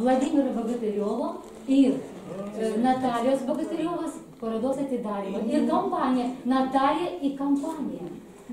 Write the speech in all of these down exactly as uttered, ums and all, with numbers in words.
Владимира Богатырева и э, Наталья Богатырева, Парадос Atidarymo. Ir kompanija, Natalija į kompaniją.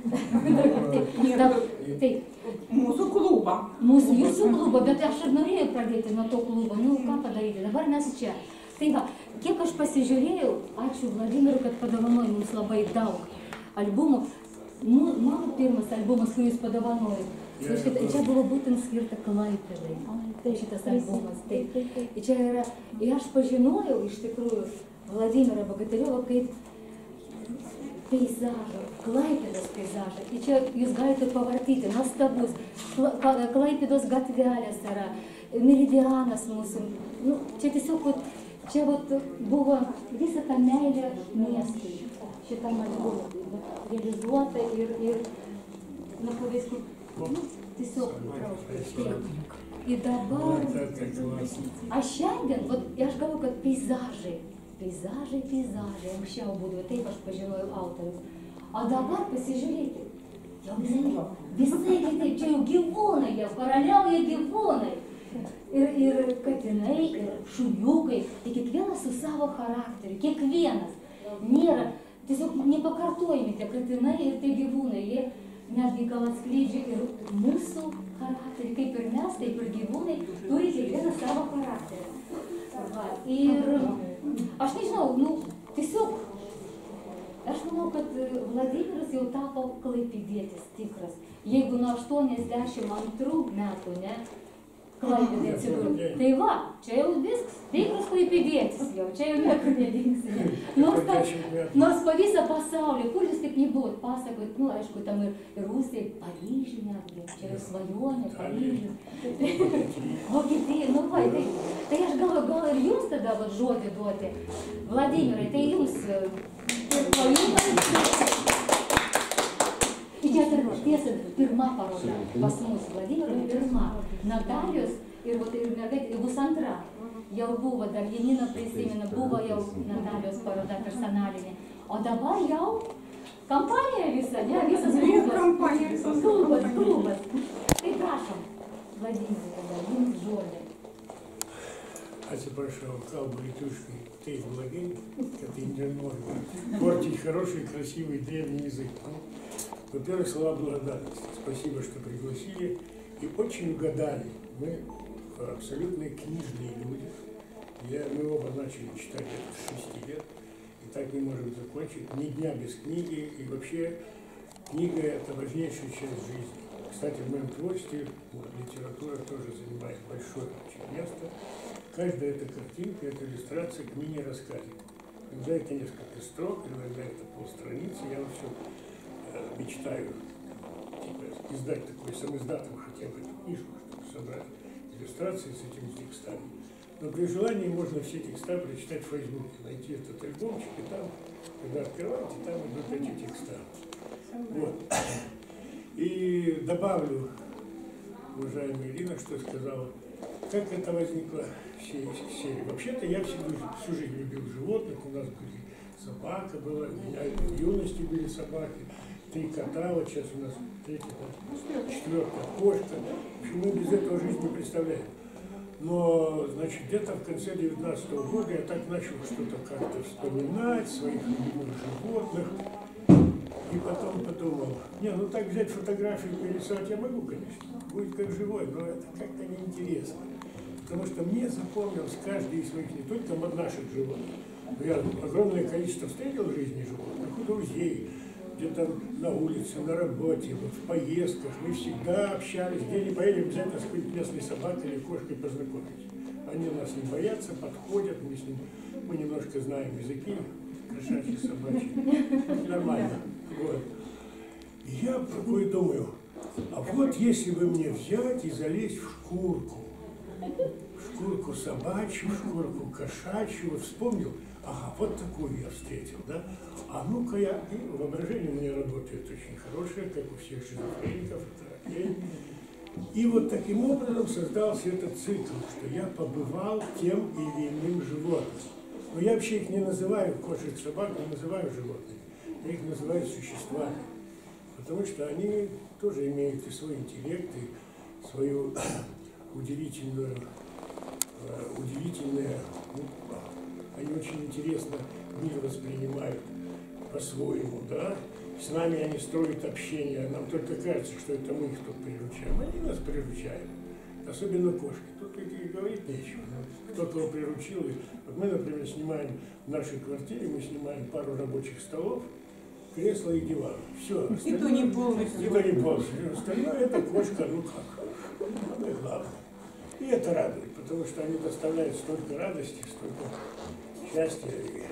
Mūsų klubą. Mūsų, jūsų klubą, bet aš ir norėjau pradėti nuo to klubo. Nu, ką padaryti, dabar mes čia. Tai va, kiek aš pasižiūrėjau, ačiū Vladimiru, kad padovanojo mums labai daug albumų. Mano pirmas albumas, kurį jūs padovanojot, čia buvo būtent skirta Klaipėdai. Tai šitas albumas. Tai čia yra, ir aš pažinojau iš tikrųjų Vladimirą Bogatyrevą kaip peizažą, Klaipėdos peizažą. Ir čia jūs galite pavartyti, nuostabus, Klaipėdos gatvelės yra, meridianas mūsų. Nu, čia tiesiog, čia vat, buvo visa ta meilė miestui. Šitam albumui realizuota ir, ir na, paveiskų, nu, tiesiog įtraukta. Ir dabar, aš šiandien, vat, aš galvoju, kad peizažai, peizažai, peizažai, anksčiau būdavo, taip aš pažinojau autorius. O dabar pasižiūrėkit, jau visai, visai kitaip, čia jau gyvūnai, jau karaliauja gyvūnai. Ir, ir katinai, ir šuniukai, ir kiekvienas su savo charakteriu, kiekvienas. Nėra, tiesiog nepakartojami tie katinai ir tie gyvūnai, jie netgi gal atskleidžia ir mūsų charakterį, kaip ir mes, taip ir gyvūnai, turi kiekvieną savo charakterį. Va, ir aš nežinau, nu, tiesiog, aš manau, kad Vladimiras jau tapo klaipėdietis tikras. Jeigu nuo aštuoniasdešimt antrų metų, ne, Klaipėdai atsidūrė. Tai va, čia jau viskas, tikras klaipėdietis jau, čia jau niekur nedingsi. Nors, nors po visą pasaulį, kur jūs tik nebuvot, pasakot, nu, aišku, tam ir, ir Rusijai, Paryžių netgi, čia yra svajonė, Paryžių. Vokietija, nu va, tai, tai aš galvoju, gal ir jums tada va, žodį duoti. Vladimirai, tai jums pajutai. Čia tiesa, pirma paroda pas mus, Vladimiro pirma, Natalijos ir, ir mergaitė, bus antra. Jau buvo, dar Janina prisimena, buvo jau Natalijos paroda personalinė. O dabar jau kampanija visa, ne, visas klubas, klubas, klubas. Tai prašom, Vladimirai, jums žodį. Atsiprašau, kalбу летушкой, ты владей, как инженер, портить хороший, красивый, древний язык. Во-первых, слова благодарности. Спасибо, что пригласили. И очень угадали. Мы абсолютно книжные люди. Я, мы оба начали читать это с шести лет. И так не можем закончить. Ни дня без книги. И вообще книга – это важнейшая часть жизни. Кстати, в моем творчестве вот, литература тоже занимает большое очень место. Каждая эта картинка – это иллюстрация к мини-рассказе. Иногда это несколько строк, иногда это полстраницы. Я все мечтаю типа, издать такой самоиздатом хотя бы эту книжку, чтобы собрать иллюстрации с этими текстами. Но при желании можно все текста прочитать в Фейсбуке, найти этот альбомчик, и там, когда открываете, там идут эти текста. Вот. И добавлю, уважаемая Ирина, что сказала, как это возникло всей серии. Вообще-то я всю, всю жизнь любил животных, у нас были собака была, у меня в юности были собаки. Три кота, вот сейчас у нас третья, четвертая кошка. В общем, мы без этого жизнь не представляем. Но, значит, где-то в конце девятнадцатого года я так начал что-то как-то вспоминать, своих любимых животных. И потом подумал, не, ну так взять фотографию и перерисовать я могу, конечно. Будет как живой, но это как-то неинтересно. Потому что мне запомнилось каждый из своих, не только наших животных, но я огромное количество встретил в жизни животных, у друзей, где-то на улице, на работе, вот в поездках. Мы всегда общались, где не поедем, обязательно с какой-нибудь местной собакой или кошкой познакомились. Они нас не боятся, подходят, мы с ним, мы немножко знаем языки, кошачьи, собачьи, нормально. Вот. И я такой думаю, а вот если бы мне взять и залезть в шкурку, в шкурку собачью, в шкурку кошачью, вот вспомнил, ага, вот такую я встретил, да? А ну-ка я, и воображение у меня работает очень хорошее, как у всех шизофреников, это окей. И вот таким образом создался этот цикл, что я побывал тем или иным животным. Но я вообще их не называю, кошек, собак, не называю животными, я их называю существами. Потому что они тоже имеют и свой интеллект, и свою удивительную удивительные, ну, они очень интересно мир воспринимают по-своему, да. С нами они строят общение, нам только кажется, что это мы их тут приручаем. Они нас приручают, особенно кошки. Тут и говорить нечего. Кто кого приручил. Вот мы, например, снимаем в нашей квартире, мы снимаем пару рабочих столов, кресло и диван. Все. И то не полностью. И то не полностью. Остальное это кошка, ну как, самое главное. И это радует, потому что они доставляют столько радости, столько счастья,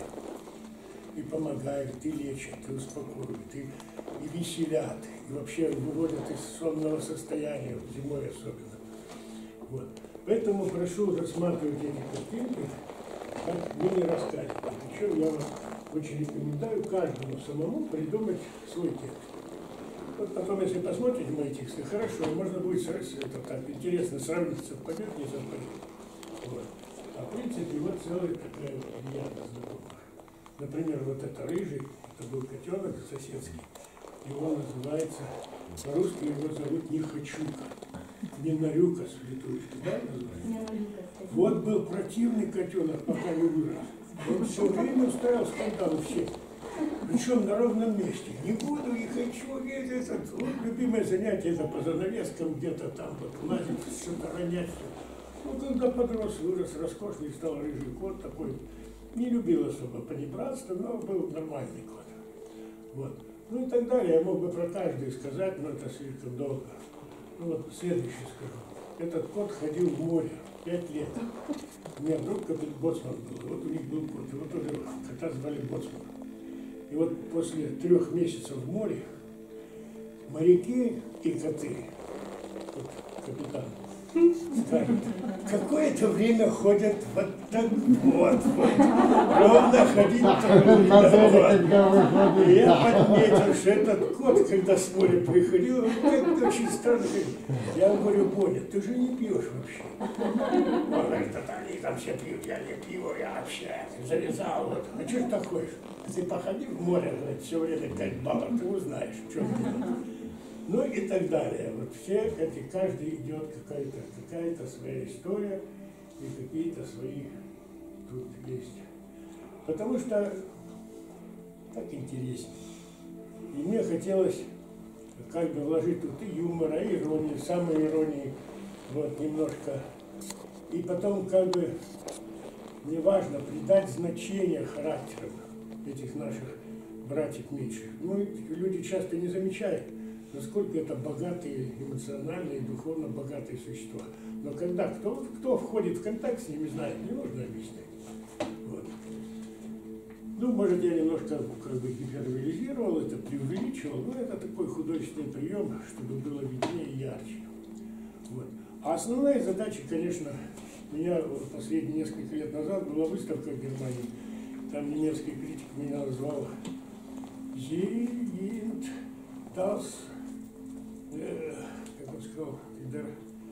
и, и помогают, и лечат, и успокоят, и, и веселят, и вообще выводят из сонного состояния, зимой особенно. Вот. Поэтому прошу рассматривать эти картинки как мини-рассказики. Причем я вам очень рекомендую каждому самому придумать свой текст. Вот потом, если посмотрите мои тексты, хорошо, можно будет это так интересно сравнить, совпадет, не совпадет. Вот. А в принципе, вот целая такая приятная знакомая. Например, вот это рыжий, это был котенок соседский, его называется, по-русски его зовут Нехочука, Ненарюка с летучки, да, называется? Вот был противный котенок, пока не вырос. Он все время устраивал скандал у всех. Причем на ровном месте. Не буду, не хочу. Это, вот, любимое занятие это по занавескам где-то там вот лазить, что-то ронять. Ну, когда подрос, вырос, роскошный, стал рыжий кот такой. Не любил особо понебратство, но был нормальный кот. Вот. Ну и так далее. Я мог бы про каждый сказать, но это слишком долго. Ну вот следующее скажу. Этот кот ходил в море пять лет. У меня друг боцман был, вот у них был кот, его тоже кота звали Боцман. И вот после трех месяцев в море моряки и коты, вот капитан, скажут, какое-то время ходят вот так вот, вот ровно ходить так. И я подметил, что этот кот, когда с моря приходил, он как-то очень странно. Я говорю, Боня, ты же не пьешь вообще. Он говорит, они там все пьют, я не пью, я вообще завязал. Вот. А что ж такое? Ты походи в море, говорит, все время пять баллов, ты узнаешь, что делать. Ну и так далее. Вот все эти, каждый идет какая-то какая-то своя история и какие-то свои тут есть. Потому что так интереснее. И мне хотелось как бы вложить тут и юмора, и иронии, самой иронии, вот немножко. И потом как бы мне важно придать значение характерам этих наших братьев меньших. Ну, люди часто не замечают, насколько это богатые, эмоциональные, духовно богатые существа. Но когда кто, кто входит в контакт с ними, знает, не нужно объяснять. Вот. Ну, может, я немножко как бы гиперболизировал это, преувеличивал, но это такой художественный прием, чтобы было виднее и ярче. Вот. А основная задача, конечно, у меня последние несколько лет назад была выставка в Германии. Там немецкий критик меня назвал «Зинд das», э, как он сказал, «der,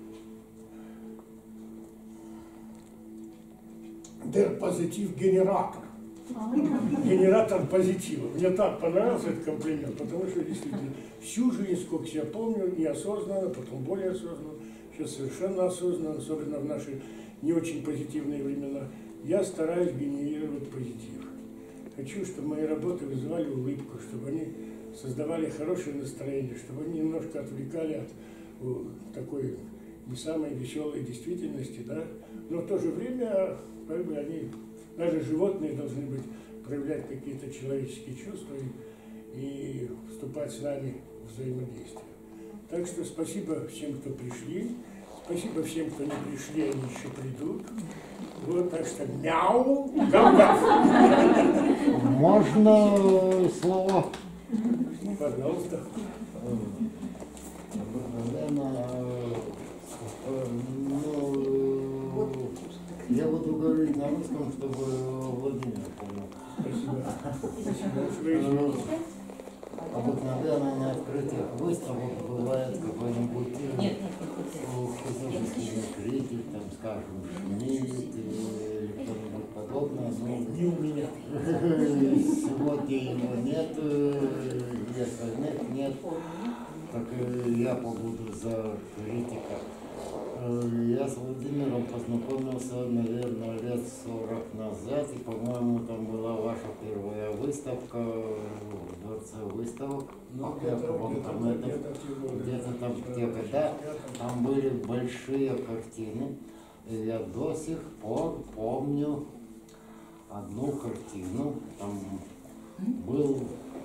der Positiv-Generator». Генератор позитива. Мне так понравился этот комплимент, потому что действительно всю жизнь, сколько я помню, неосознанно, потом более осознанно, сейчас совершенно осознанно, особенно в наши не очень позитивные времена, я стараюсь генерировать позитив. Хочу, чтобы мои работы вызывали улыбку, чтобы они создавали хорошее настроение, чтобы они немножко отвлекали от о, такой не самой веселой действительности, да? Но в то же время как бы, они, даже животные должны быть, проявлять какие-то человеческие чувства и, и вступать с нами в взаимодействие. Так что спасибо всем, кто пришли. Спасибо всем, кто не пришли, они еще придут. Вот, так что мяу, гав-гав. Можно слова? Пожалуйста. Наверное, ну, я буду говорить на русском, чтобы Владимир понял. Спасибо. Спасибо. Обыкновенно на открытиях выставок бывает какой-нибудь художественный критик, там, скажем, Шмидт или кто-нибудь подобное. Не у меня. Сегодня его нет, и остальных нет. Так я побуду за критика. Я с Владимиром познакомился познакомился, наверное, лет сорок назад, и, по-моему, там была ваша первая выставка в Дворце выставок. Ну, Как я где-то- вам где-то- там это- где-то в Тюрьме. где-то там в те года, там были большие картины. И я до сих пор помню одну картину, там был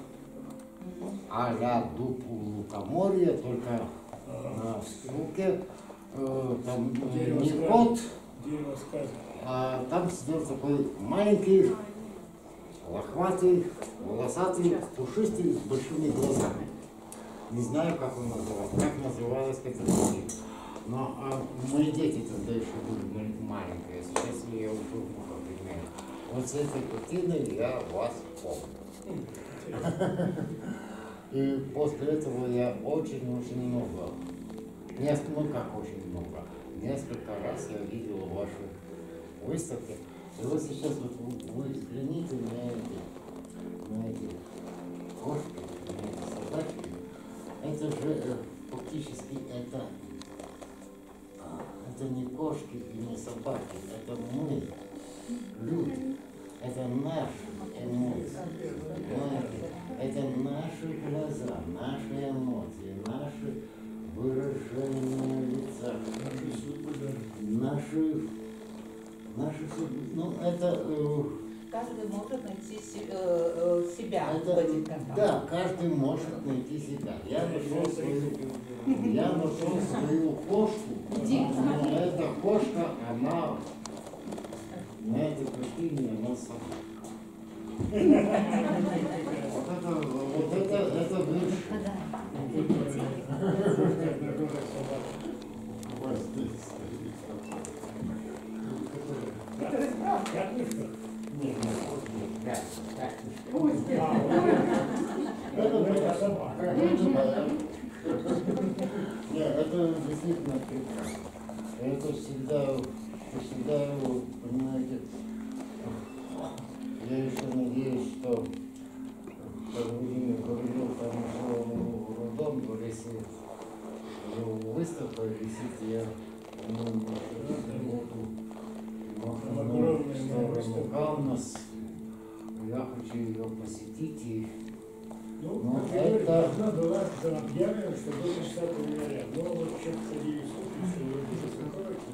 а-ля дуб у лукоморья, только на суке, э, там э, Дерево не сказки. кот, Дерево сказки. а там сидел такой маленький, лохматый, волосатый, пушистый, с большими глазами. Не знаю, как он назывался, как называлась эта картина. Но а мои дети тогда еще были маленькие, сейчас я уже внуков имею. Вот с этой картиной я вас помню. И после этого я очень-очень много, несколько, ну как очень много, несколько раз я видел ваши выставки. И вот сейчас вот вы, вы взгляните на эти, на эти кошки, на эти собачки. Это же э, фактически это, а, это не кошки и не собаки, это мы, люди. Это наши эмоции, понимаете? Это наши глаза, наши эмоции, наши выражения лица, наши, наши, судьбы. Ну, это, э, Каждый может найти се- э, э, себя в это, этих картах. да, каждый может найти себя. Я нашел свою, я нашел свою кошку, но эта кошка, она на этой картине, она сама. Вот это, вот это, это выше. Вот здесь стоит. Пятнышко? Нет, нет, вот здесь, да, да. А, вот это моя собака. Это моя. Нет, это действительно прекрасно. Это всегда, всегда, понимаете, я еще надеюсь, что, как Владимир говорил, там что родом, если выставка висит, я ну, Огромная сторону выставка. Каунас, я хочу ее посетить и Ну, Ну, как я говорю, это- должна была там объявлена, что до десятого января. Но вот сейчас ходили слухи, что ее будет закрывать.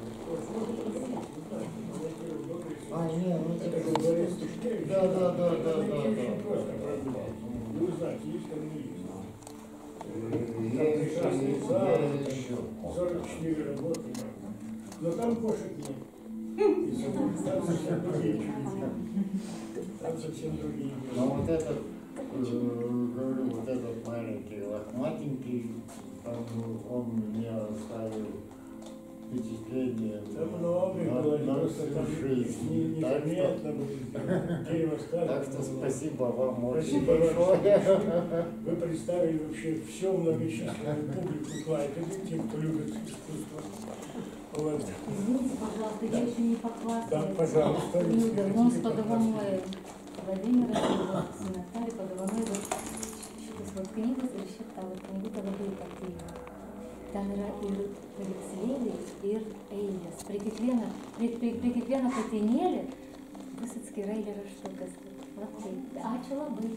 А, не, ну Это это же Борис Тушкевич. Да, да, да, да, Это да, очень да, просто да, продумать. да. Ну, вы знаете, есть там не есть. Я еще, я еще. сорок четыре работы. Но там кошек нет. И там совсем другие чудеса. Там совсем другие. Но вот этот, э, говорю, вот этот маленький лохматенький, там он мне оставил впечатление Там много на, было, на просто всю там жизнь. не- Так что, незаметно было сделано. Дерево сказки. так что спасибо вам очень Спасибо вам, что большое. пришли. Вы представили вообще всю многочисленную публику Клайпеды, тем, кто любит искусство. Вот. Извините, пожалуйста, я еще не похвасталась. Да, пожалуйста, если Люда, хотите, нос пожалуйста. подаваной Владимира, Наталья подаваной вот книгу совершенно вот книгу подаваной картину. Там ir paveikslėliai ir eilės. Prie kiekvieno, prie, prie, prie kiekvieno patinėlį bus atskirai eilėraštukas. Va taip. Ačiū labai.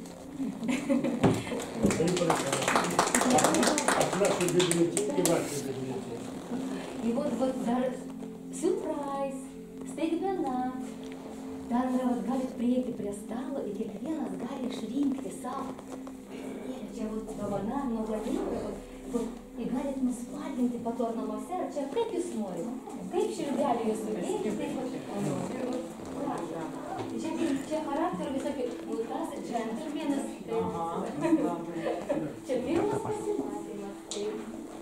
Вы прекрасны. От нашей библиотеки, вашей библиотеки. И вот, вот dar surprise, staigmena. Dar yra, vat, galit prieiti prie stalo ir kiekvienas gali išrinkti savo. Ir čia vat dovana nuo Vladimiro. vat, Ir galit nuspalvinti pator namuose, ar čia kaip jūs norite. Kaip širdelį jūs sudėkite, taip pat. Ir vat, prašom. Čia, čia charakterio visokie, nu tas džentelmenas. Čia pirmas pasimatymas. Taip.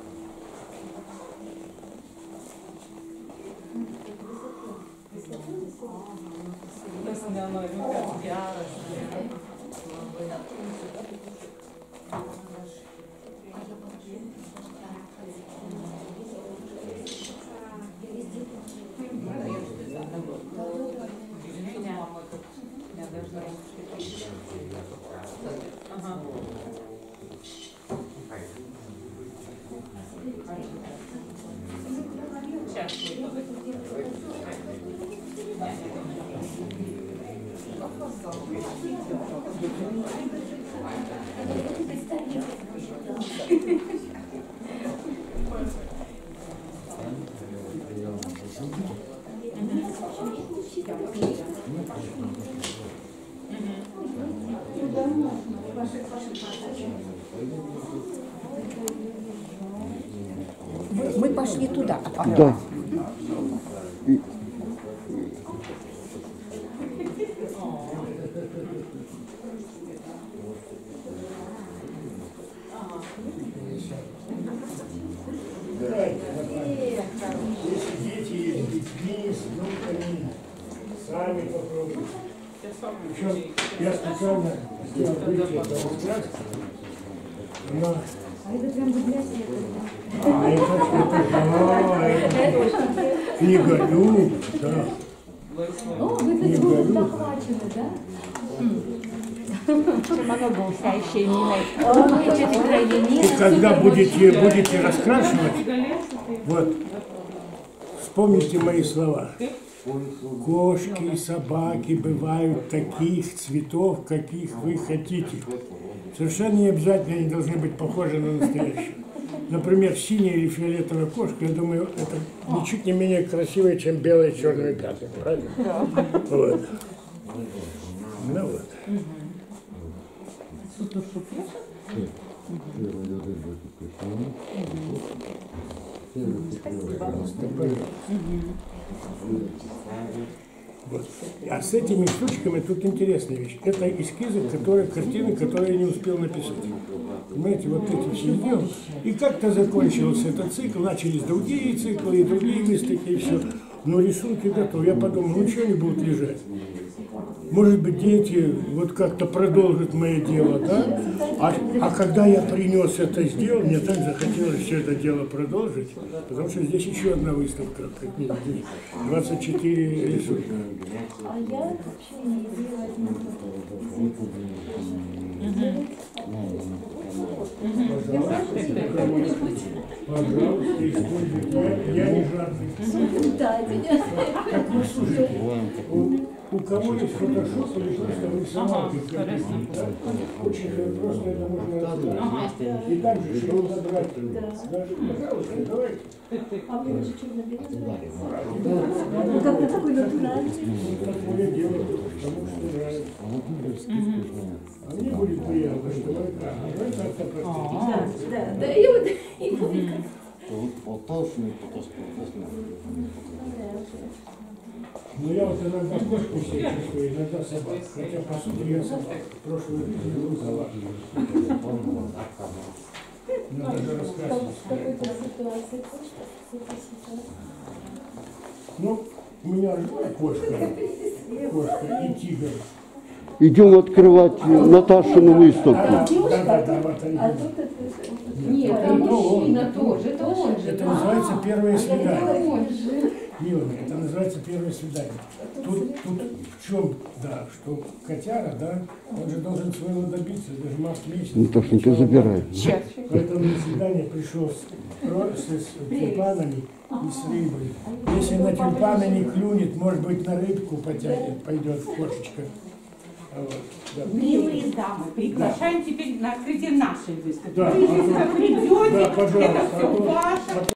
Tas nenoriu, kad geras. Я должна Ага. Сейчас. Мы пошли туда. Да. Если дети есть с детьми, с внуками, сами попробуйте. Причем я специально сделал выйти от того на... А это прям библиотека. А это что-то, да, это книголюб, да. О, вы тут будете захвачены, да? И когда будете, будете раскрашивать, вот, вспомните мои слова. Кошки и собаки бывают таких цветов, каких вы хотите. Совершенно не обязательно они должны быть похожи на настоящие. Например, синяя или фиолетовая кошка, я думаю, это ничуть не менее красивая, чем белая с черными пятнами, правильно? Вот. Ну вот. Вот. А с этими штучками тут интересная вещь. Это эскизы, которые, картины, которые я не успел написать. Понимаете, вот эти все сделал. И как-то закончился этот цикл, начались другие циклы, и другие выставки, и все. Но рисунки готовы. Я подумал, ну что они будут лежать? Может быть, дети вот как-то продолжат мое дело, да? А, а когда я принес это, сделал, мне так захотелось все это дело продолжить, потому что здесь еще одна выставка, как ни здесь, двадцать четыре рисунка. А я вообще не делать не Пожалуйста, используйте. Я, я не жадный. Как вы слушаете, у, у кого есть фотошоп или просто рисовалки, да? Очень просто это можно рассказать. И так же что забрать. Пожалуйста, давайте. А вы уже что наберете? Ну, как-то такой натуральный. Такое дело, потому что нравится. А мне будет приятно, что вы каждый как-то простите. Да, да, и вот, и будет как. Но я вот иногда кошку себе чувствую, иногда собак. Хотя, по сути, я собак. В прошлой жизни был собак. Надо же рассказывать. В какой-то ситуации кошка. Ну, у меня кошка, кошка и тигр. Идем открывать Наташину выставку. Да, да, да, вот они. А тут это... Нет, это мужчина тоже, это он же. Это называется первое свидание. Он же. Милый, это называется первое свидание. Тут, тут в чем, да, что котяра, да, он же должен своего добиться, даже март месяц. Наташенька, забирай. Поэтому на свидание пришел с, с, с тюльпанами и с рыбой. Если на тюльпаны не клюнет, может быть, на рыбку потянет, пойдет кошечка. Вот, да. Милые дамы, приглашаем теперь на открытие нашей выставки. Да, Вы, если да, придете, да, пожалуйста, это все а то- ваше.